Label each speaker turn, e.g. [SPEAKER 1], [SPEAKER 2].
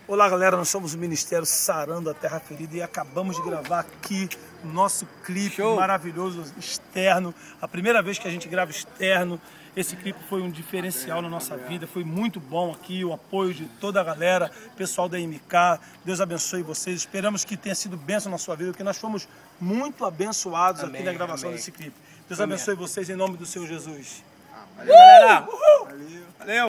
[SPEAKER 1] Olá galera, nós somos o Ministério Sarando a Terra Ferida e acabamos de gravar aqui o nosso clipe maravilhoso externo. A primeira vez que a gente grava externo, esse clipe foi um diferencial na nossa vida, foi muito bom aqui, o apoio de toda a galera, pessoal da MK, Deus abençoe vocês, esperamos que tenha sido bênção na sua vida, porque nós fomos muito abençoados aqui na gravação desse clipe. Deus abençoe vocês em nome do Senhor Jesus.
[SPEAKER 2] Valeu, galera! Valeu!